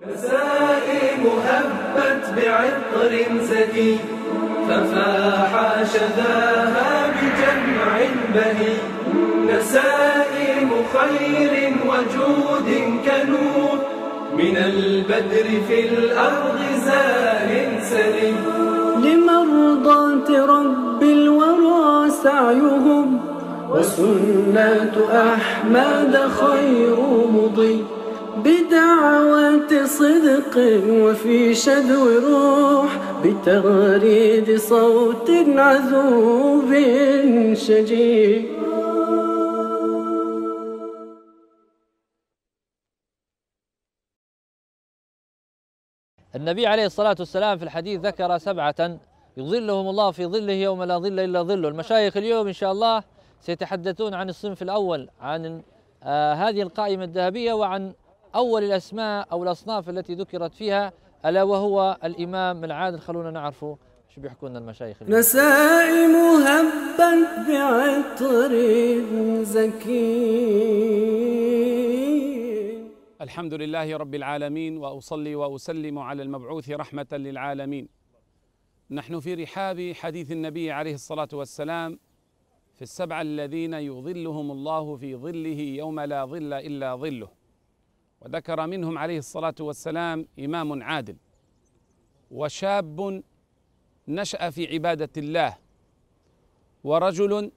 نسائم هبت بعطر زكي ففاح شذاها بجمع بهي. نسائم خير وجود كنور من البدر في الأرض زار سلي. لمرضاة رب الورى سعيهم وسنة أحمد خير مضي. بدعوة صدق وفي شدو روح بتغريد صوت عذوب شجي. النبي عليه الصلاة والسلام في الحديث ذكر 7 يظلهم الله في ظله يوم لا ظل إلا ظله. المشايخ اليوم إن شاء الله سيتحدثون عن الصنف الأول، عن هذه القائمة الذهبية، وعن أول الأسماء أو الأصناف التي ذكرت فيها، ألا وهو الإمام العادل. خلونا نعرفه شو بيحكوا لنا المشايخ اليوم. نسائم هبت بعطر زكي. الحمد لله رب العالمين، وأصلي وأسلم على المبعوث رحمة للعالمين. نحن في رحاب حديث النبي عليه الصلاة والسلام في 7 الذين يظلهم الله في ظله يوم لا ظل إلا ظله، وذكر منهم عليه الصلاة والسلام إمام عادل، وشاب نشأ في عبادة الله، ورجل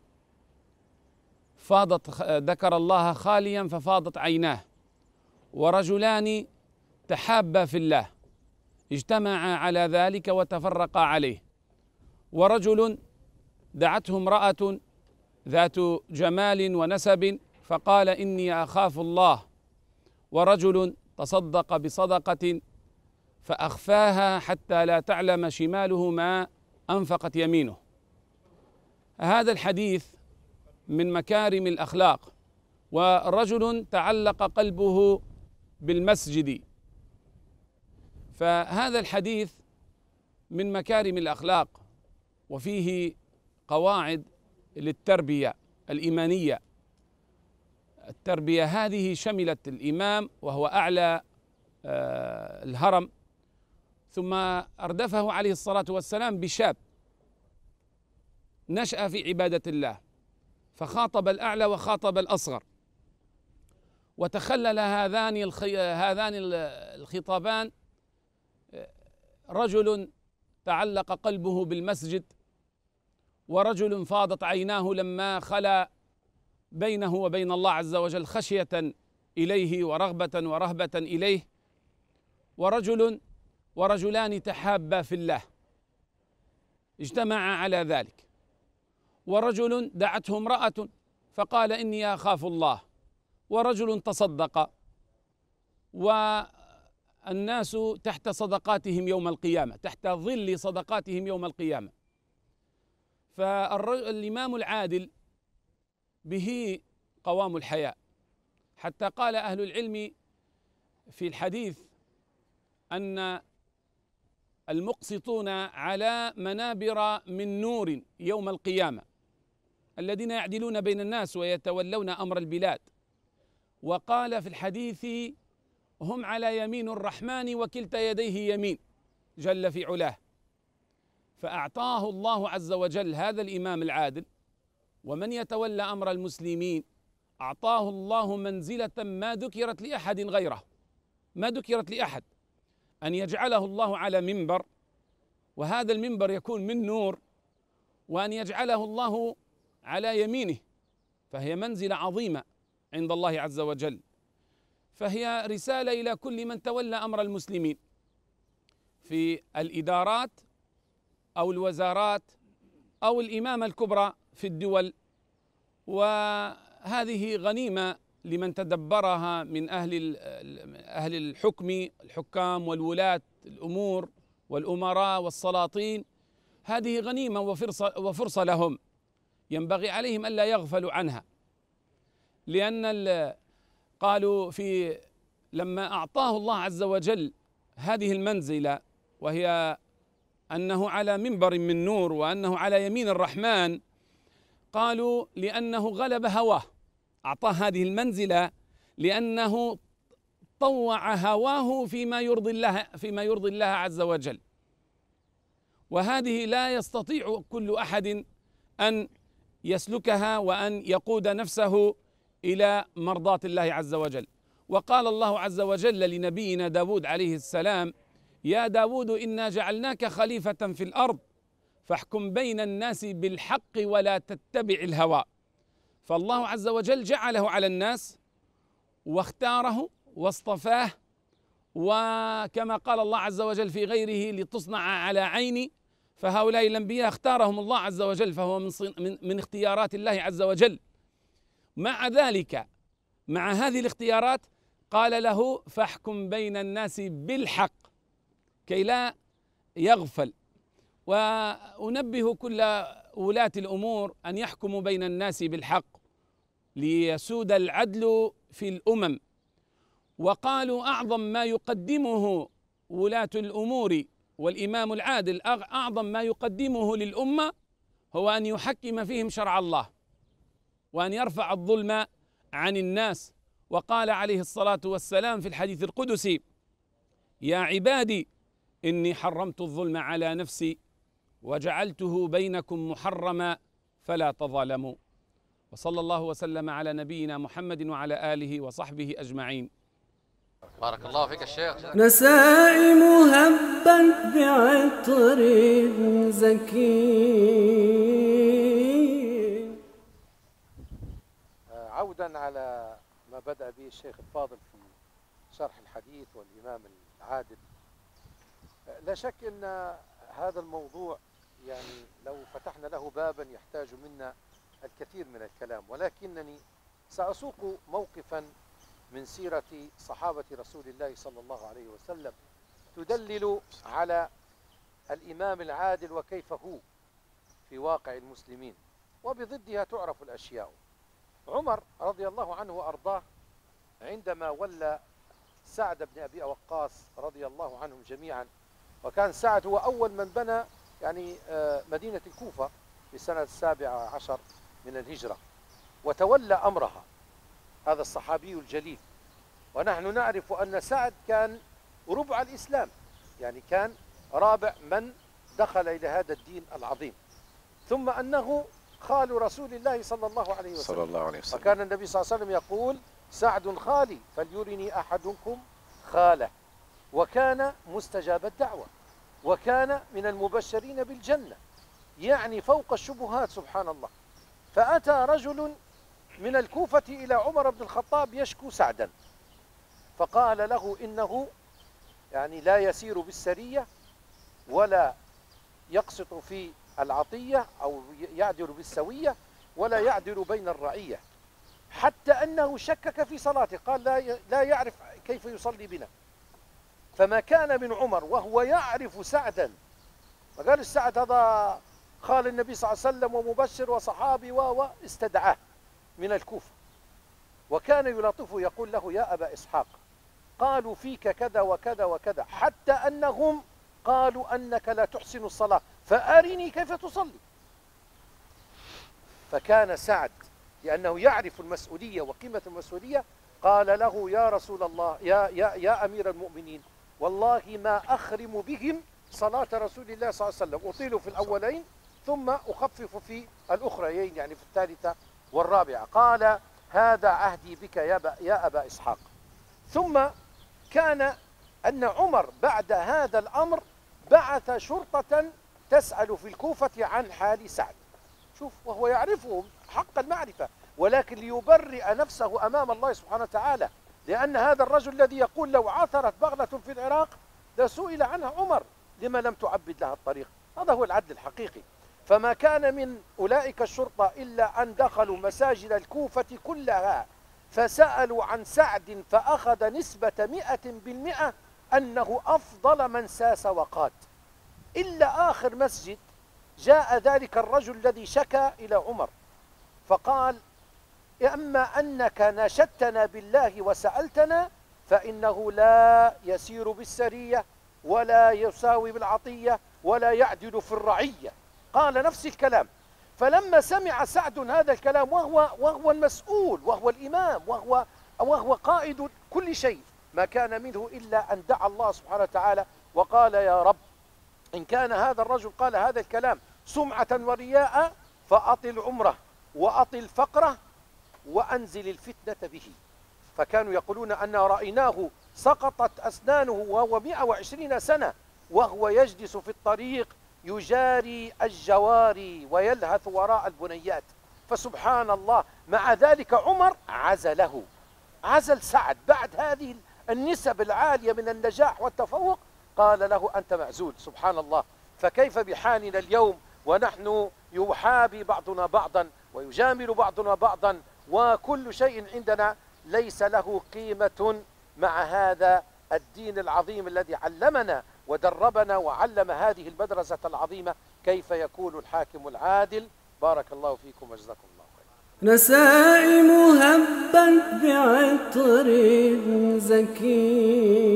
ذكر الله خاليا ففاضت عيناه، ورجلان تحابا في الله اجتمعا على ذلك وتفرقا عليه، ورجل دعته امرأة ذات جمال ونسب فقال إني أخاف الله، ورجل تصدق بصدقة فأخفاها حتى لا تعلم شماله ما أنفقت يمينه. هذا الحديث من مكارم الأخلاق. ورجل تعلق قلبه بالمسجد، فهذا الحديث من مكارم الأخلاق، وفيه قواعد للتربية الإيمانية. التربية هذه شملت الإمام وهو أعلى الهرم، ثم أردفه عليه الصلاة والسلام بشاب نشأ في عبادة الله، فخاطب الأعلى وخاطب الأصغر، وتخلل هذان الخطابان. رجل تعلق قلبه بالمسجد، ورجل فاضت عيناه لما خلا بينه وبين الله عز وجل خشية إليه ورغبة ورهبة إليه، ورجلان تحابا في الله اجتمعا على ذلك، ورجل دعته امرأة فقال إني أخاف الله، ورجل تصدق، والناس تحت صدقاتهم يوم القيامة، تحت ظل صدقاتهم يوم القيامة. فالإمام العادل به قوام الحياة، حتى قال أهل العلم في الحديث أن المقسطون على منابر من نور يوم القيامة، الذين يعدلون بين الناس ويتولون أمر البلاد. وقال في الحديث هم على يمين الرحمن وكلتا يديه يمين جل في علاه. فأعطاه الله عز وجل هذا الإمام العادل، ومن يتولى أمر المسلمين أعطاه الله منزلة ما ذكرت لأحد غيره، ما ذكرت لأحد، أن يجعله الله على منبر، وهذا المنبر يكون من نور، وأن يجعله الله على يمينه، فهي منزلة عظيمة عند الله عز وجل. فهي رسالة إلى كل من تولى أمر المسلمين في الإدارات أو الوزارات أو الإمامة الكبرى في الدول. وهذه غنيمة لمن تدبرها من أهل الحكام والولاة الأمور والأمراء والسلاطين. هذه غنيمة وفرصة لهم، ينبغي عليهم ألا يغفلوا عنها، لأن قالوا لما أعطاه الله عز وجل هذه المنزلة، وهي أنه على منبر من نور وأنه على يمين الرحمن، قالوا لأنه غلب هواه. أعطاه هذه المنزلة لأنه وطوع هواه فيما يرضي الله عز وجل، وهذه لا يستطيع كل أحد أن يسلكها وأن يقود نفسه إلى مرضاة الله عز وجل. وقال الله عز وجل لنبينا داود عليه السلام: يا داود إنا جعلناك خليفة في الأرض فاحكم بين الناس بالحق ولا تتبع الهوى. فالله عز وجل جعله على الناس واختاره واصطفاه، وكما قال الله عز وجل في غيره: لتصنع على عيني. فهؤلاء الأنبياء اختارهم الله عز وجل، فهو من اختيارات الله عز وجل. مع ذلك، مع هذه الاختيارات، قال له: فاحكم بين الناس بالحق كي لا يغفل. وأنبه كل ولاة الأمور أن يحكموا بين الناس بالحق ليسود العدل في الأمم. وقالوا: أعظم ما يقدمه ولاة الأمور والإمام العادل، أعظم ما يقدمه للأمة هو أن يحكم فيهم شرع الله وأن يرفع الظلم عن الناس. وقال عليه الصلاة والسلام في الحديث القدسي: يا عبادي إني حرمت الظلم على نفسي وجعلته بينكم محرما فلا تظالموا. وصلى الله وسلم على نبينا محمد وعلى آله وصحبه أجمعين. بارك الله فيك الشيخ. نسائم هبت بعطر زكي. عودا على ما بدأ به الشيخ الفاضل في شرح الحديث والإمام العادل، لا شك أن هذا الموضوع يعني لو فتحنا له بابا يحتاج منا الكثير من الكلام، ولكنني سأسوق موقفا من سيرة صحابة رسول الله صلى الله عليه وسلم تدلل على الإمام العادل وكيف هو في واقع المسلمين، وبضدها تعرف الأشياء. عمر رضي الله عنه وأرضاه عندما ولى سعد بن أبي وقاص رضي الله عنهم جميعا، وكان سعد هو أول من بنى يعني مدينة الكوفة في سنة 17 من الهجرة، وتولى أمرها هذا الصحابي الجليل. ونحن نعرف أن سعد كان ربع الإسلام، يعني كان رابع من دخل إلى هذا الدين العظيم، ثم أنه خال رسول الله صلى الله عليه وسلم. وكان النبي صلى الله عليه وسلم يقول: سعد خالي فليرني أحدكم خاله. وكان مستجاب الدعوة، وكان من المبشرين بالجنة، يعني فوق الشبهات سبحان الله. فأتى رجل من الكوفة إلى عمر بن الخطاب يشكو سعدا، فقال له إنه يعني لا يسير بالسرية ولا يقسط في العطية أو يعدل بالسوية ولا يعدل بين الرعية، حتى أنه شكك في صلاته، قال لا يعرف كيف يصلي بنا. فما كان من عمر وهو يعرف سعدا، ما قال السعد هذا خال النبي صلى الله عليه وسلم ومبشر وصحابي واستدعاه من الكوفة، وكان يلاطفه يقول له: يا أبا إسحاق قالوا فيك كذا وكذا وكذا، حتى أنهم قالوا أنك لا تحسن الصلاة فأرني كيف تصلي. فكان سعد لأنه يعرف المسؤولية وقيمة المسؤولية قال له: يا رسول الله، يا أمير المؤمنين، والله ما أخرم بهم صلاة رسول الله صلى الله عليه وسلم، أطيل في الأولين ثم أخفف في الأخريين، يعني في الثالثة والرابعة. قال: هذا عهدي بك يا أبا إسحاق. ثم كان أن عمر بعد هذا الأمر بعث شرطة تسأل في الكوفة عن حال سعد، شوف، وهو يعرفهم حق المعرفة، ولكن ليبرئ نفسه أمام الله سبحانه وتعالى، لأن هذا الرجل الذي يقول لو عثرت بغلة في العراق لسئل عنها عمر لما لم تعبد لها الطريق. هذا هو العدل الحقيقي. فما كان من أولئك الشرطة إلا أن دخلوا مساجد الكوفة كلها فسألوا عن سعد، فأخذ نسبة 100% أنه أفضل من ساس وقاد، إلا آخر مسجد جاء ذلك الرجل الذي شكى إلى عمر فقال: أما أنك نشدتنا بالله وسألتنا فإنه لا يسير بالسرية ولا يساوي بالعطية ولا يعدل في الرعية. قال نفس الكلام. فلما سمع سعد هذا الكلام وهو المسؤول وهو الإمام وهو قائد كل شيء، ما كان منه إلا أن دعا الله سبحانه وتعالى وقال يا رب إن كان هذا الرجل قال هذا الكلام سمعة ورياء فأطل عمره وأطل فقره وأنزل الفتنة به. فكانوا يقولون أن رأيناه سقطت أسنانه وهو 120 سنة وهو يجلس في الطريق يجاري الجواري ويلهث وراء البنيات. فسبحان الله مع ذلك عمر عزله، عزل سعد بعد هذه النسب العالية من النجاح والتفوق، قال له أنت معزول. سبحان الله. فكيف بحالنا اليوم ونحن يحابي بعضنا بعضا ويجامل بعضنا بعضا وكل شيء عندنا ليس له قيمة مع هذا الدين العظيم الذي علمنا ودربنا وعلم هذه المدرسة العظيمة كيف يكون الحاكم العادل. بارك الله فيكم وجزاكم الله خيرا. نسائم هبت بعطر زكي.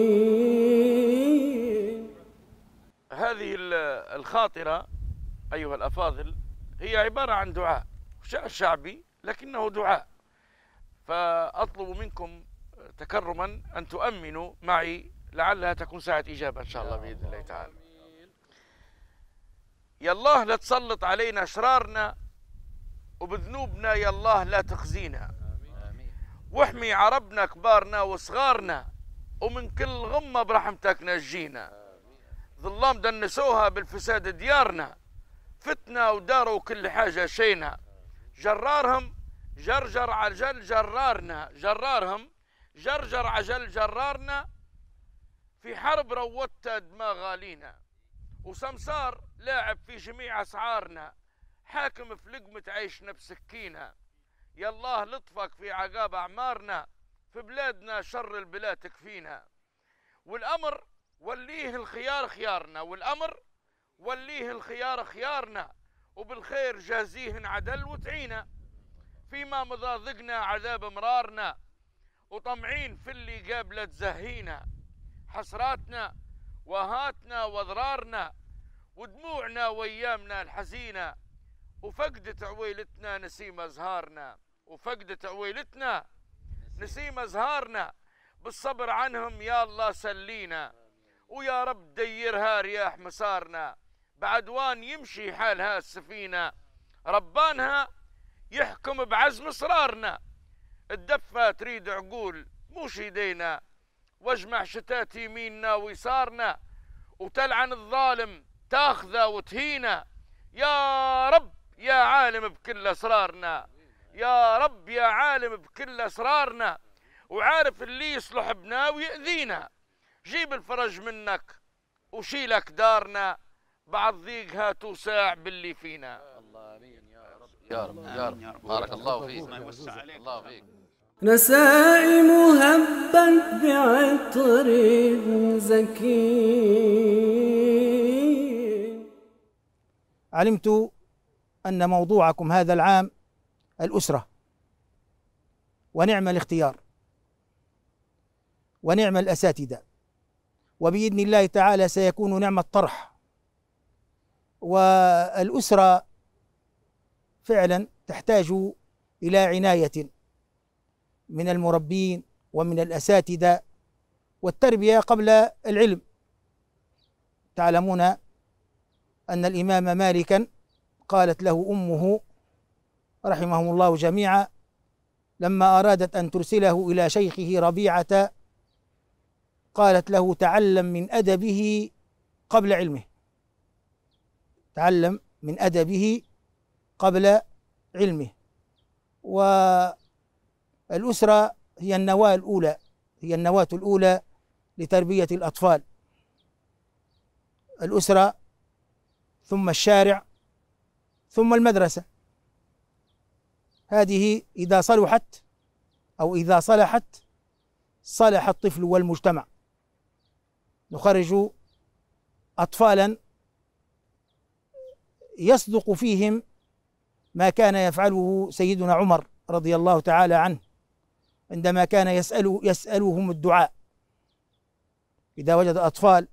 هذه الخاطرة أيها الأفاضل هي عبارة عن دعاء شعبي لكنه دعاء، فأطلب منكم تكرما أن تؤمنوا معي لعلها تكون ساعة إجابة إن شاء الله بإذن الله تعالى. يا الله لا تسلط علينا أشرارنا وبذنوبنا، يا الله لا تخزينا، واحمي عربنا كبارنا وصغارنا ومن كل غمة برحمتك نجينا. ظلام دنسوها بالفساد ديارنا، فتنا وداروا كل حاجة شينا، جرارهم جرجر عجل جرارنا، جرارهم جرجر عجل جرارنا، في حرب روت دماغ غالينا، وسمسار لاعب في جميع أسعارنا، حاكم في لقمة عيشنا بسكينة. يا الله لطفك في عقاب أعمارنا، في بلادنا شر البلاد تكفينا، والأمر وليه الخيار خيارنا، والأمر وليه الخيار خيارنا، وبالخير جازيه عدل وتعينا. فيما مضى ذقنا عذاب مرارنا، وطمعين في اللي قابله تزهينا، حسراتنا وهاتنا وضرارنا ودموعنا وايامنا الحزينة، وفقدت عويلتنا نسيم ازهارنا، وفقدت عويلتنا نسيم ازهارنا. بالصبر عنهم يا الله سلينا، ويا رب ديرها رياح مسارنا، بعدوان يمشي حالها السفينة، ربانها يحكم بعزم اصرارنا. الدفة تريد عقول موش يدينا، واجمع شتات يميننا ويسارنا، وتلعن الظالم تاخذه وتهينا. يا رب يا عالم بكل اسرارنا، يا رب يا عالم بكل اسرارنا، وعارف اللي يصلح بنا ويأذينا. جيب الفرج منك وشيلك دارنا، بعد ضيق هاتوا ساع باللي فينا. الله امين يا رب يا رب يا رب. بارك الله فيك. الله فيك. نسائم هبت بعطر زكي. علمت أن موضوعكم هذا العام الأسرة، ونعم الاختيار ونعم الأساتذة، وبإذن الله تعالى سيكون نعم الطرح. والأسرة فعلا تحتاج إلى عناية من المربين ومن الأساتذة، والتربية قبل العلم. تعلمون أن الإمام مالكا قالت له أمه رحمهم الله جميعا لما أرادت أن ترسله إلى شيخه ربيعة، قالت له تعلم من أدبه قبل علمه، تعلم من أدبه قبل علمه. والأسرة هي النواة الأولى، هي النواة الأولى لتربية الأطفال. الأسرة ثم الشارع ثم المدرسة. هذه إذا صلحت أو إذا صلحت صلح الطفل والمجتمع. نخرج أطفالا يصدق فيهم ما كان يفعله سيدنا عمر رضي الله تعالى عنه عندما كان يسألهم الدعاء. إذا وجد أطفال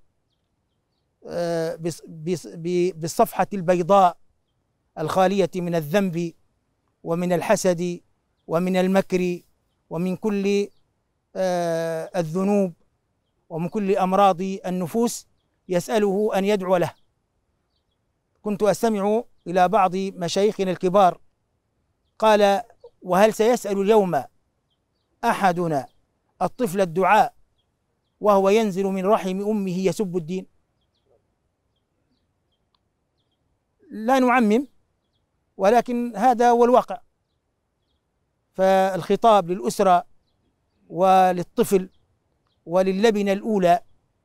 بالصفحة البيضاء الخالية من الذنب ومن الحسد ومن المكر ومن كل الذنوب ومن كل أمراض النفوس يسأله أن يدعو له. كنت أستمع إلى بعض مشايخنا الكبار قال: وهل سيسأل اليوم أحدنا الطفل الدعاء وهو ينزل من رحم أمه يسب الدين؟ لا نعمم، ولكن هذا هو الواقع. فالخطاب للأسرة وللطفل وللبنة الأولى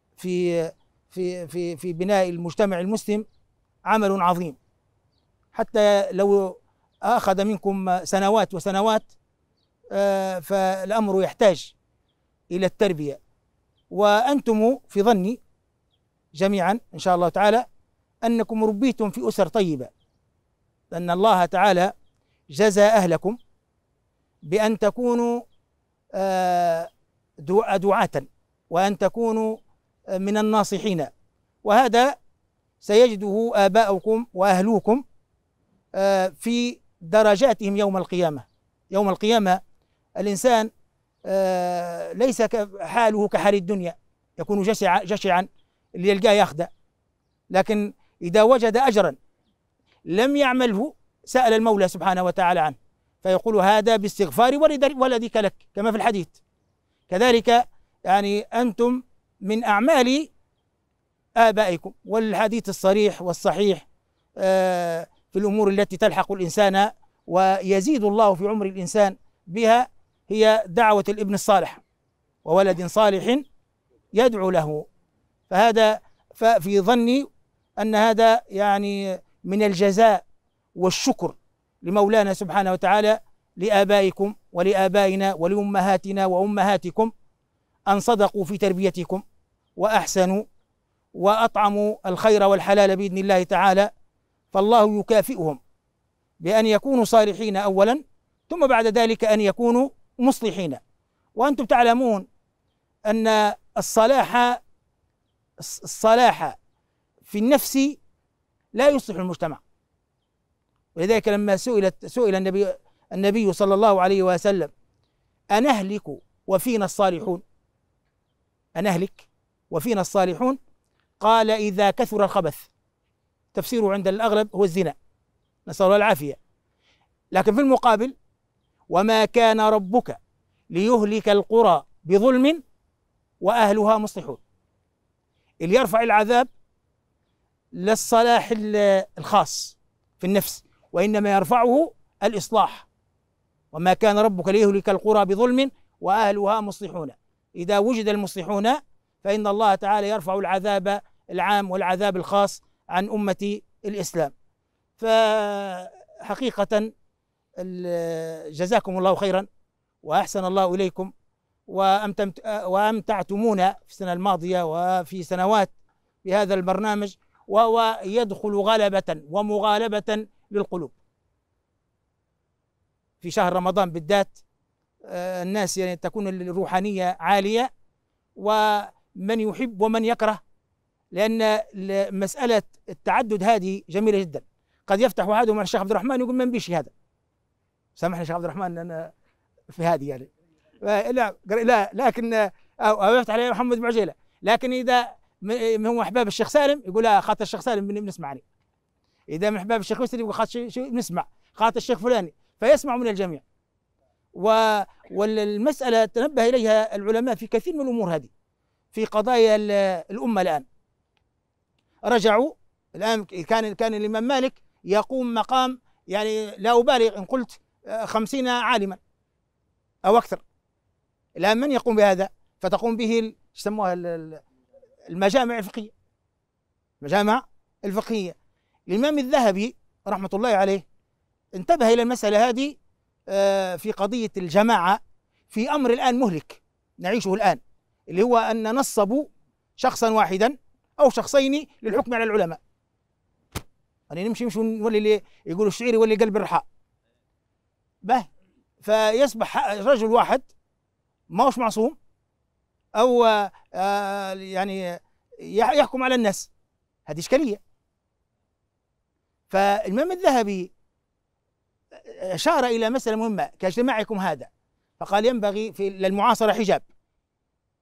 في بناء المجتمع المسلم عمل عظيم، حتى لو أخذ منكم سنوات وسنوات فالأمر يحتاج إلى التربية. وأنتم في ظني جميعا إن شاء الله تعالى أنكم ربيتم في أسر طيبة، لأن الله تعالى جزى أهلكم بأن تكونوا دعاة وأن تكونوا من الناصحين، وهذا سيجده آباؤكم وأهلوكم في درجاتهم يوم القيامة. يوم القيامة الإنسان ليس حاله كحال الدنيا، يكون جشعا اللي يلقاه ياخذه، لكن إذا وجد أجرا لم يعمله سأل المولى سبحانه وتعالى عنه، فيقول: هذا باستغفار ولدك لك، كما في الحديث. كذلك يعني أنتم من أعمال آبائكم، والحديث الصريح والصحيح في الأمور التي تلحق الإنسان ويزيد الله في عمر الإنسان بها هي دعوة الابن الصالح وولد صالح يدعو له. ففي ظني أن هذا يعني من الجزاء والشكر لمولانا سبحانه وتعالى لآبائكم ولآبائنا ولأمهاتنا وأمهاتكم أن صدقوا في تربيتكم وأحسنوا وأطعموا الخير والحلال بإذن الله تعالى، فالله يكافئهم بأن يكونوا صالحين أولا، ثم بعد ذلك أن يكونوا مصلحين. وأنتم تعلمون أن الصلاح في النفس لا يصلح المجتمع. ولذلك لما سئل النبي صلى الله عليه وسلم: أنهلك وفينا الصالحون؟ أنهلك وفينا الصالحون؟ قال: إذا كثر الخبث. تفسيره عند الأغلب هو الزنا، نسأل الله العافية. لكن في المقابل: وما كان ربك ليهلك القرى بظلم وأهلها مصلحون. اللي يرفع العذاب للصلاح الخاص في النفس، وإنما يرفعه الإصلاح. وما كان ربك ليهلك القرى بظلم وأهلها مصلحون. إذا وجد المصلحون فإن الله تعالى يرفع العذاب العام والعذاب الخاص عن أمة الإسلام. فحقيقة جزاكم الله خيرا وأحسن الله إليكم، وأمتعتمونا في السنة الماضية وفي سنوات بهذا البرنامج، وهو يدخل غلبة ومغالبة للقلوب. في شهر رمضان بالذات الناس يعني تكون الروحانية عالية، ومن يحب ومن يكره، لأن مسألة التعدد هذه جميلة جدا. قد يفتح أحدهم على الشيخ عبد الرحمن يقول: من بيشي هذا، سامحني شيخ عبد الرحمن أنا في هذه يعني لا لكن أو يفتح عليه محمد بن عجيلة، لكن إذا هم أحباب الشيخ سالم يقول: لا، خاطر الشيخ سالم بنسمعني. إذا من أحباب الشيخ مسلم يقول: خاطر نسمع خاطر الشيخ فلاني، فيسمع من الجميع. والمسألة تنبه إليها العلماء في كثير من الأمور هذه في قضايا الأمة. الآن رجعوا، الآن كان الإمام مالك يقوم مقام، يعني لا أبالغ إن قلت 50 عالما أو أكثر. الآن من يقوم بهذا؟ فتقوم به يسموها المجامع الفقهية. المجامع الفقهية. الإمام الذهبي رحمة الله عليه انتبه إلى المسألة هذه في قضية الجماعة في أمر الآن مهلك نعيشه الآن، اللي هو أن نصبوا شخصا واحدا أو شخصين للحكم على العلماء. يعني نمشي نولي اللي يقولوا الشعير يولي قلب الرحاء به، فيصبح رجل واحد ما هوش معصوم أو يعني يحكم على الناس. هذه إشكالية. فالإمام الذهبي أشار إلى مسألة مهمة كاجتماعكم هذا، فقال: ينبغي للمعاصرة حجاب،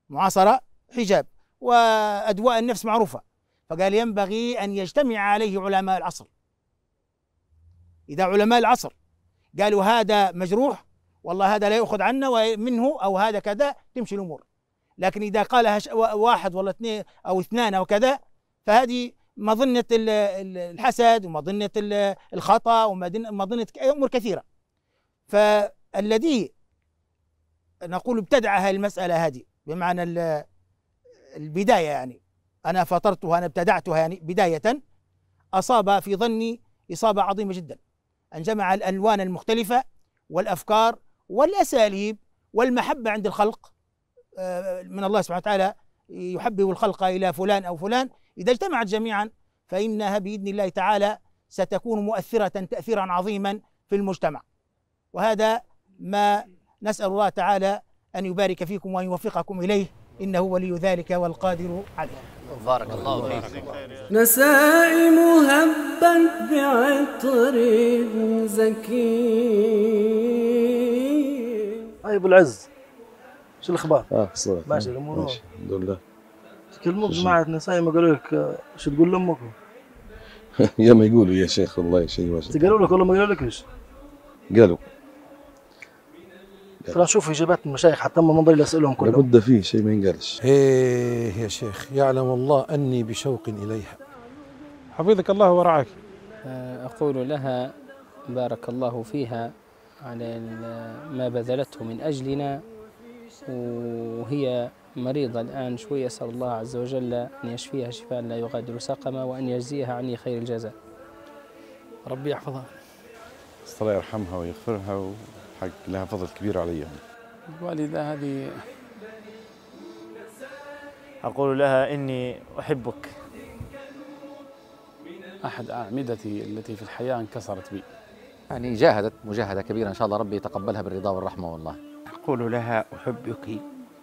معاصرة حجاب، وأدواء النفس معروفة. فقال ينبغي أن يجتمع عليه علماء العصر. إذا علماء العصر قالوا هذا مجروح، والله هذا لا يؤخذ عنا ومنه، أو هذا كذا، تمشي الأمور. لكن إذا قالها واحد ولا اثنين أو اثنان أو كذا، فهذه مظنة الحسد ومظنة الخطأ ومظنة أمور كثيرة. فالذي نقول ابتدع هذه المسألة هذه بمعنى البداية، يعني أنا فطرتها، أنا ابتدعتها يعني بداية، أصاب في ظني إصابة عظيمة جدا، أن جمع الألوان المختلفة والأفكار والأساليب والمحبة عند الخلق من الله سبحانه وتعالى، يحبب الخلق إلى فلان أو فلان. إذا اجتمعت جميعا فإنها بإذن الله تعالى ستكون مؤثرة تأثيرا عظيما في المجتمع. وهذا ما نسأل الله تعالى أن يبارك فيكم وأن يوفقكم إليه، إنه ولي ذلك والقادر عليه. بارك الله فيك. نسائم هبت بعطر زكي. ابو العز، شو الاخبار؟ صورة ماشي الامور؟ ماشي الحمد لله. تكلموك جماعة نسائم قالوا لك شو تقول لامك؟ يا ما يقولوا يا شيخ والله شيء واجد. قالوا لك ولا ما قالوا لكش؟ قالوا. ترى نشوف اجابات المشايخ حتى ما نضل اسالهم كلهم. لابد فيه شيء ما ينقالش. ايه يا شيخ، يعلم الله اني بشوق اليها. حفظك الله ورعاك. اقول لها بارك الله فيها على ما بذلته من اجلنا، وهي مريضة الآن شوي، أسأل الله عز وجل أن يشفيها شفاء لا يغادر سقما، وأن يجزيها عني خير الجزاء. ربي يحفظها. الله يرحمها ويغفرها، وحق لها فضل كبير عليهم. الوالدة هذه أقول لها إني أحبك. أحد أعمدتي التي في الحياة انكسرت بي. يعني جاهدت مجاهدة كبيرة، إن شاء الله ربي يتقبلها بالرضا والرحمة والله. أقول لها أحبك،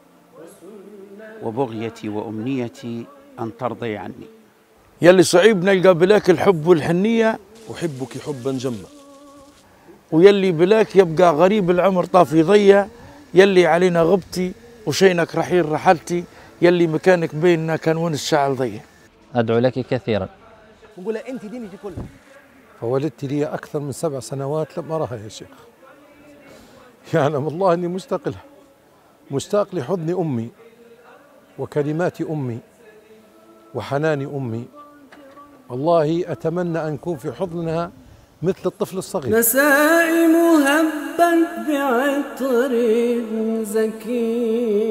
وبغيتي وأمنيتي أن ترضي عني. يلي صعيب نلقى بلاك الحب والحنية، أحبك حبا جما. ويلي بلاك يبقى غريب العمر طافي ضية، يلي علينا غبتي وشينك رحيل رحلتي، يلي مكانك بيننا كان ونس شعل ضية. أدعو لك كثيرا. نقول أنت دينتي كلها. فولدت لي أكثر من 7 سنوات لم أراها يا شيخ. يعلم الله أني مشتاق لها، مشتاق لحضن أمي وكلمات أمي وحنان أمي. والله أتمنى أن أكون في حضنها مثل الطفل الصغير. نسائم هبت بعطر زكي.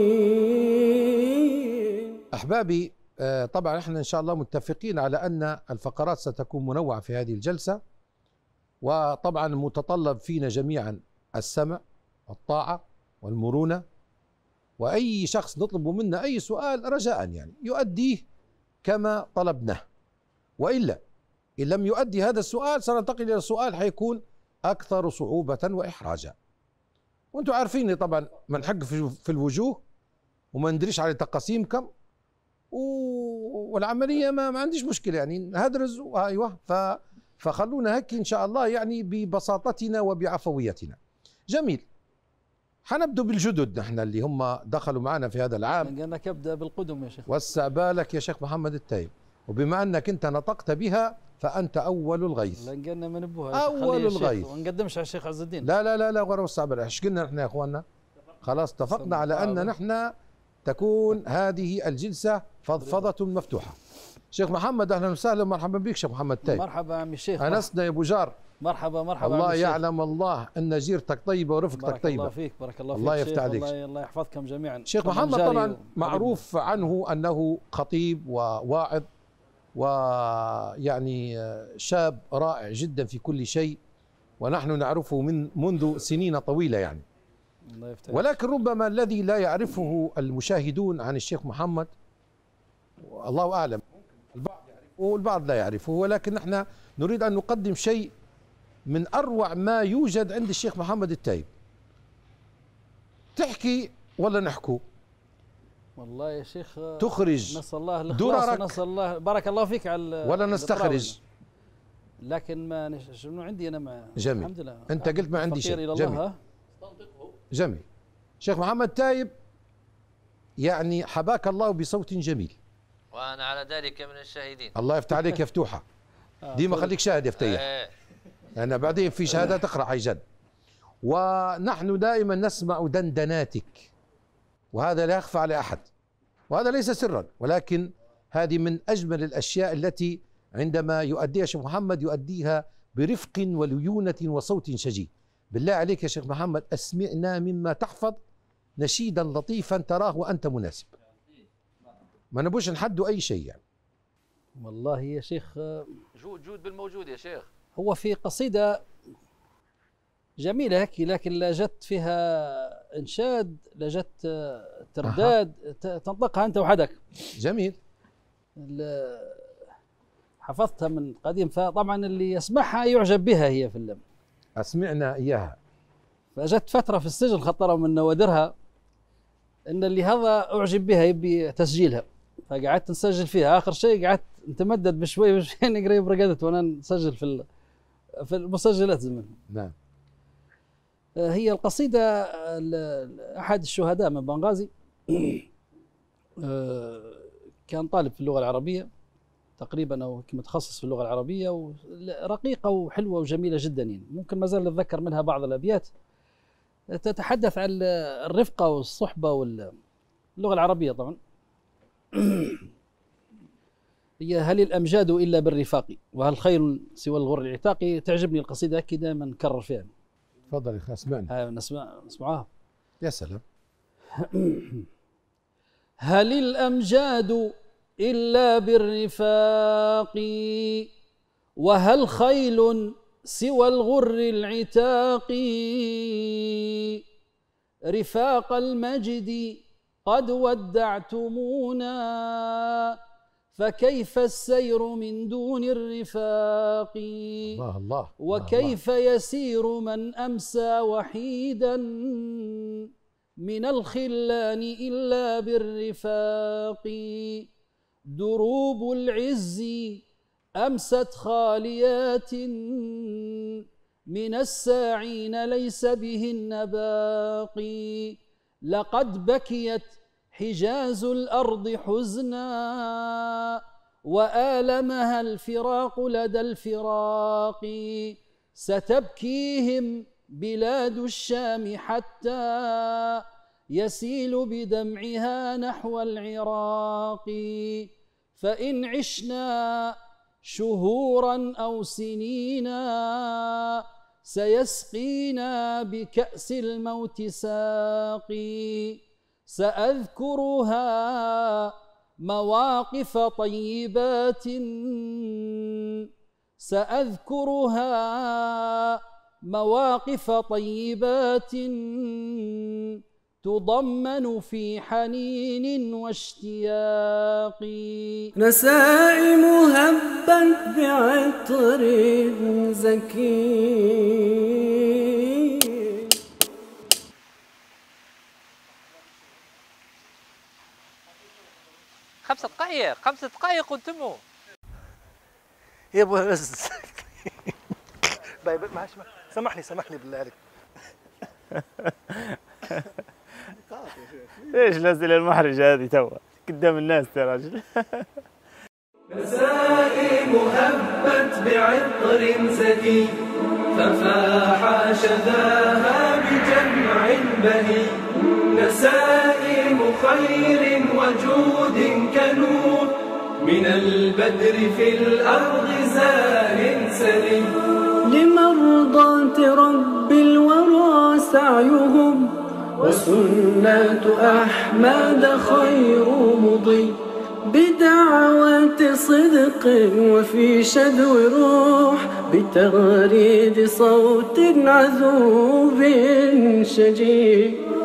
أحبابي، طبعا احنا إن شاء الله متفقين على أن الفقرات ستكون منوعة في هذه الجلسة، وطبعا المتطلب فينا جميعا السمع والطاعة والمرونة، وأي شخص نطلب منه أي سؤال رجاء يعني يؤديه كما طلبناه، وإلا إن لم يؤدي هذا السؤال سننتقل إلى سؤال حيكون أكثر صعوبة وإحراجا. وأنتم عارفين طبعا من حق في الوجوه وما ندريش على تقاسيمكم، والعملية ما عنديش مشكلة يعني نهدرز. أيوه، فخلونا هيك إن شاء الله يعني ببساطتنا وبعفويتنا. جميل، حنبدأ بالجدد نحن اللي هم دخلوا معنا في هذا العام. قلنا كبدأ بالقدم يا شيخ. وسع بالك يا شيخ محمد التايب، وبما أنك أنت نطقت بها فأنت أول الغيث. قلنا ما نبوها أول الغيث، وما نقدمش على الشيخ عز الدين. لا غير وسع بالك. ايش قلنا نحن يا أخواننا؟ خلاص اتفقنا على أن نحن تكون هذه الجلسة فضفضة مفتوحة. شيخ محمد أهلا وسهلا ومرحبا بك شيخ محمد التايب. مرحبا عمي الشيخ. أنسنا يا أبو جار. مرحبا الله يعلم الله ان جيرتك طيبه ورفقتك طيبه. بارك الله فيك، بارك الله فيك. الله يفتح عليك. الله يحفظكم جميعا. شيخ محمد طبعا معروف عنه انه خطيب وواعظ، ويعني شاب رائع جدا في كل شيء، ونحن نعرفه منذ سنين طويله يعني. الله يفتح. ولكن ربما الذي لا يعرفه المشاهدون عن الشيخ محمد الله اعلم، البعض يعرفه والبعض لا يعرفه، ولكن نحن نريد ان نقدم شيء من أروع ما يوجد عند الشيخ محمد التايب. تحكي ولا نحكو؟ والله يا شيخ تخرج نسأل الله الإخلاص، نسأل الله بارك الله فيك على ولا نستخرج، لكن ما شنو عندي أنا مع جميل. الحمد لله أنت قلت ما عندي شيء. إلى جميل. الله. جميل. شيخ محمد التايب يعني حباك الله بصوت جميل. وأنا على ذلك من الشاهدين. الله يفتح عليك يا فتوحة. ديما خليك شاهد يا فتيح. أنا بعدين في شهادة تقرأ عيجد. ونحن دائما نسمع دندناتك، وهذا لا يخفى على أحد، وهذا ليس سرا، ولكن هذه من أجمل الأشياء التي عندما يؤديها شيخ محمد يؤديها برفق وليونة وصوت شجي. بالله عليك يا شيخ محمد أسمعنا مما تحفظ نشيدا لطيفا تراه وأنت مناسب، ما نبوش نحدوا أي شيء يعني. والله يا شيخ جود بالموجود يا شيخ. هو في قصيدة جميلة هيك، لكن لا جت فيها إنشاد، لا جت ترداد، تنطقها أنت وحدك. جميل. حفظتها من قديم، فطبعا اللي يسمعها يعجب بها. هي في اللم أسمعنا إياها. فجت فترة في السجن خطرة من نوادرها إن اللي هذا أعجب بها يبي تسجيلها، فقعدت نسجل فيها. آخر شيء قعدت نتمدد بشوي بشوي قريب رقدت وأنا نسجل في المسجلات زمان. نعم. هي القصيدة أحد الشهداء من بنغازي كان طالب في اللغة العربية تقريبا، أو متخصص في اللغة العربية، ورقيقة وحلوة وجميلة جدا يعني. ممكن ما زال نتذكر منها بعض الأبيات تتحدث عن الرفقة والصحبة واللغة العربية طبعا. هي هل الأمجاد إلا بالرفاق وهل خير سوى الغر العتاق. تعجبني القصيدة هيك دائما نكرر فيها. تفضل يا أخي اسمعنا. نسمعها. يا سلام. هل الأمجاد إلا بالرفاق وهل خيل سوى الغر العتاق. رفاق المجد قد ودعتمونا فكيف السير من دون الرفاق. الله الله. وكيف يسير من أمسى وحيدا من الخلان إلا بالرفاق. دروب العز أمست خاليات من الساعين ليس بهن باقي. لقد بكيت حجاز الأرض حزنا وآلمها الفراق لدى الفراق. ستبكيهم بلاد الشام حتى يسيل بدمعها نحو العراق. فإن عشنا شهورا أو سنينا سيسقينا بكأس الموت ساقي. سأذكرها مواقف طيبات سأذكرها مواقف طيبات تضمن في حنين واشتياق. نسائم هبت بعطر زكي. 5 دقائق 5 دقائق وانتموا. يا ابو عز. معلش سامحني بالله عليك. ايش الاسئله المحرجه هذه توا قدام الناس يا راجل. نسائم هبت بعطر زكي ففاح شذاها بجمع بهي. نسائم خير وجود كنور من البدر في الأرض زار سري. لمرضاة رب الورى سعيهم وسنة أحمد خير مضي. بدعوة صدق وفي شدو روح بتغريد صوت عذوب شجي.